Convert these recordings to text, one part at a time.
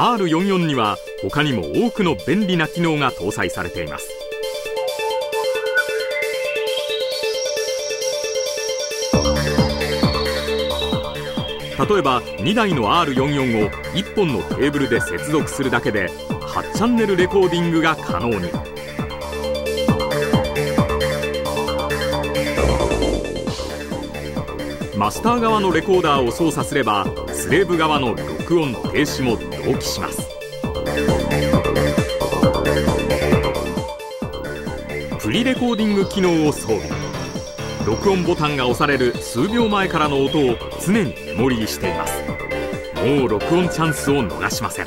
R44 には他にも多くの便利な機能が搭載されています。例えば2台の R44 を1本のケーブルで接続するだけで8チャンネルレコーディングが可能に。マスター側のレコーダーを操作すればスレーブ側の録音停止も同期します。プリレコーディング機能を装備。録音ボタンが押される数秒前からの音を常にメモリーしています。もう録音チャンスを逃しません。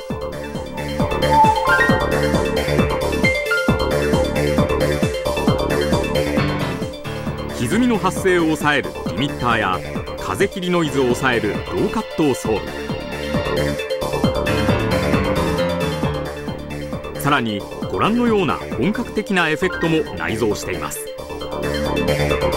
歪みの発生を抑えるリミッターや風切りノイズを抑えるローカットを装備。さらにご覧のような本格的なエフェクトも内蔵しています。